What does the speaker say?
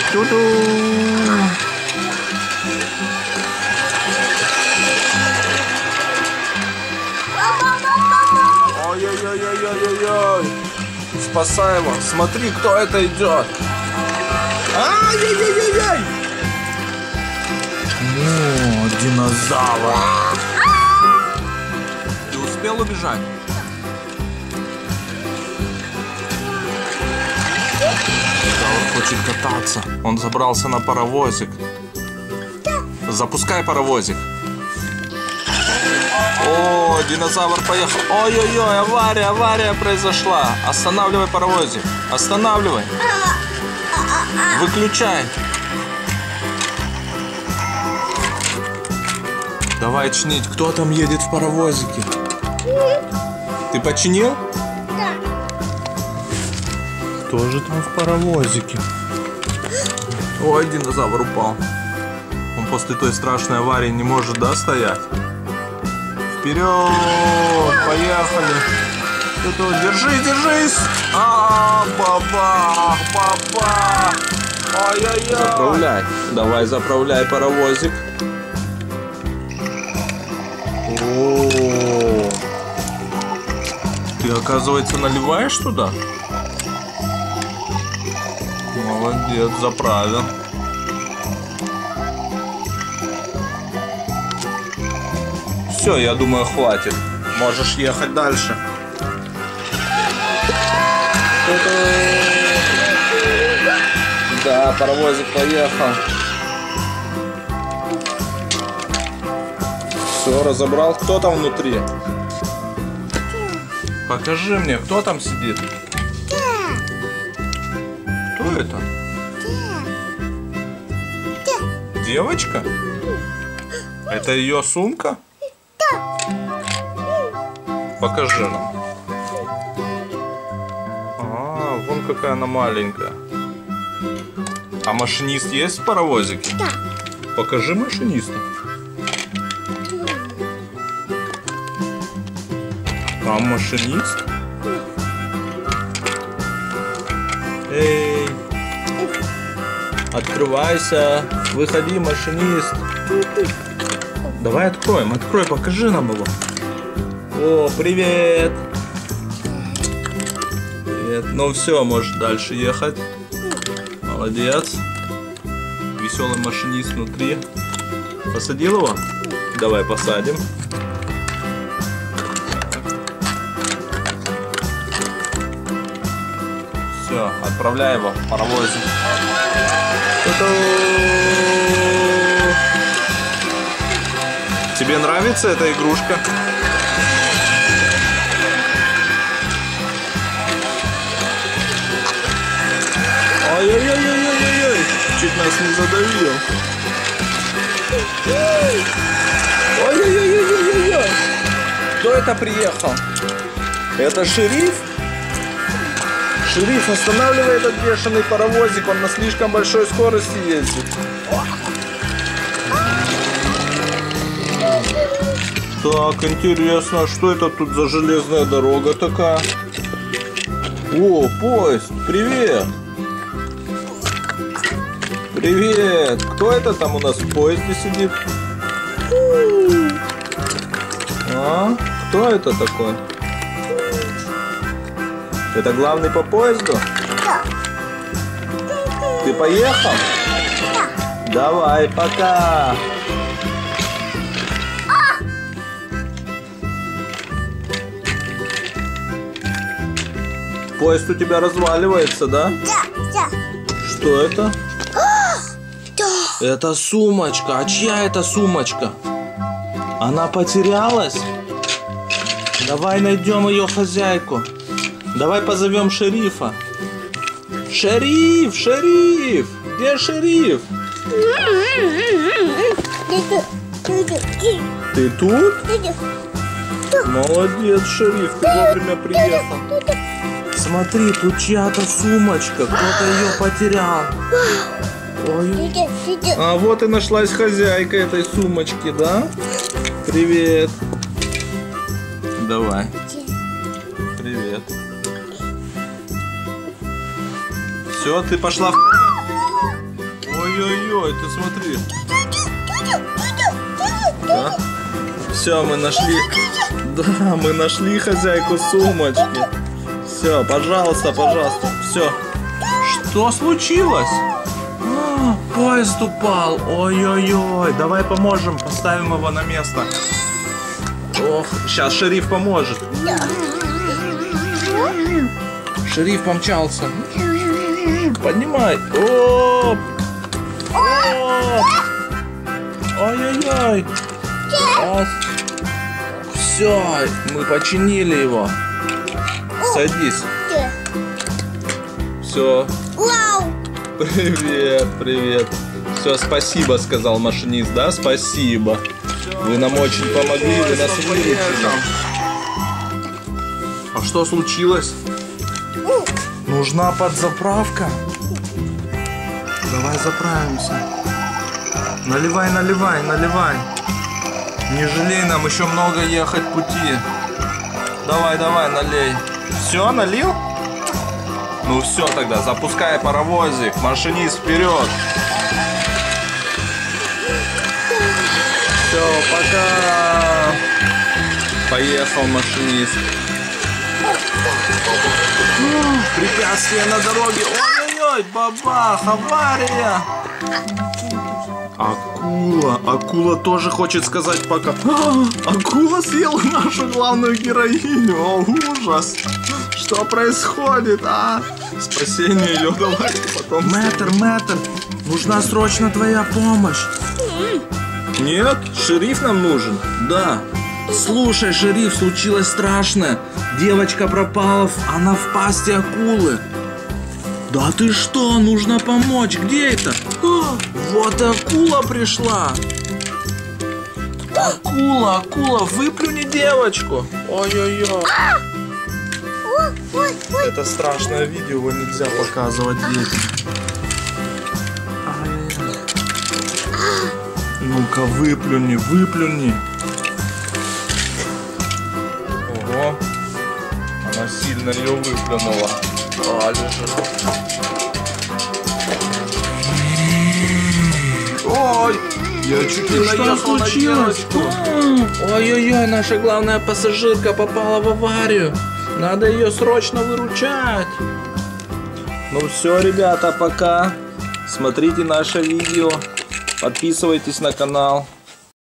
Ту-ду. Ой-ой-ой-ой-ой-ой. Спасай его. Смотри, кто это идет. Ай-яй-яй-яй-яй. О, динозавр. Ты успел убежать? Динозавр хочет кататься. Он забрался на паровозик. Запускай паровозик. О, динозавр поехал. Ой-ой-ой, авария произошла. Останавливай паровозик. Останавливай. Выключай. Давай чинить. Кто там едет в паровозике? Ты починил? Да. Кто же там в паровозике? Ой, динозавр упал. Он после той страшной аварии не может, да, стоять? Вперед! Поехали! Держись! Баба! Ай-яй-яй! Заправляй! Давай заправляй паровозик. О, ты, оказывается, наливаешь туда? Молодец, заправил. Все, я думаю, хватит. Можешь ехать дальше. Да, паровозик поехал. Все, разобрал. Кто там внутри? Покажи мне, кто там сидит? Кто это? Девочка? Это ее сумка? Покажи нам. Вон какая она маленькая. А машинист есть в паровозике? Да. Покажи машиниста. Там машинист? Эй! Открывайся! Выходи, машинист! Давай откроем, открой, покажи нам его. О, привет! Привет. Ну все, можешь дальше ехать. Молодец. Веселый машинист внутри. Посадил его? Давай посадим. Все, отправляй его в паровозик. Тебе нравится эта игрушка? Ой-ой-ой-ой-ой-ой! Чуть нас не задавил. Ой-ой-ой-ой-ой-ой! Кто это приехал? Это шериф? Шериф, останавливай этот бешеный паровозик, он на слишком большой скорости ездит. Так, интересно, что это тут за железная дорога такая? О, поезд, привет! Привет! Кто это там у нас в поезде сидит? А? Кто это такой? Это главный по поезду? Да. Ты поехал? Да. Давай, пока! Поезд у тебя разваливается, да? Да. Что это? Да. Это сумочка. А чья это сумочка? Она потерялась? Давай найдем ее хозяйку. Давай позовем шерифа. Шериф! Шериф! Где шериф? Ты тут? Молодец, шериф, ты вовремя приехал. Смотри, тут чья-то сумочка. Кто-то ее потерял. Ой. А вот и нашлась хозяйка этой сумочки, да? Привет. Давай. Привет. Все, ты пошла в... Ой-ой-ой, ты смотри. Да? Все, мы нашли. Да, мы нашли хозяйку сумочки. Все, пожалуйста, пожалуйста. Все. Что случилось? Поезд упал. Ой-ой-ой. Давай поможем, поставим его на место. Ох, сейчас шериф поможет. Шериф помчался. Поднимай. Оп. Оп. Ой-ой-ой. Все, мы починили его. Садись. Все. Привет, привет. Все, спасибо, сказал машинист, да? Спасибо. Вы нам очень помогли, вы нас выручили. А что случилось? Нужна подзаправка. Давай заправимся. Наливай, наливай, наливай. Не жалей, нам еще много ехать пути. Давай, давай, налей. Все, налил? Ну все тогда, запускай паровозик. Машинист, вперед. Все, пока. Поехал машинист. Препятствие на дороге. Ой-ой-ой, бабах, авария. Акула. Акула тоже хочет сказать пока. Акула съела нашу главную героиню. О, ужас. Что происходит, а? Спасение ее давай потом. Мэтр, нужна срочно твоя помощь. Нет? Шериф нам нужен? Да. Слушай, шериф, случилось страшное. Девочка пропала, она в пасти акулы. Да ты что, нужно помочь. Где это? Вот акула пришла. Акула, выплюни девочку. Ой-ой-ой. Это страшное видео, его нельзя показывать детям. Ну-ка, выплюни. Ого. Она сильно ее выплюнула. Ой, я чуть не наехал на девочку. Ой-ой-ой, наша главная пассажирка попала в аварию. Надо ее срочно выручать. Ну все, ребята, пока. Смотрите наше видео. Подписывайтесь на канал.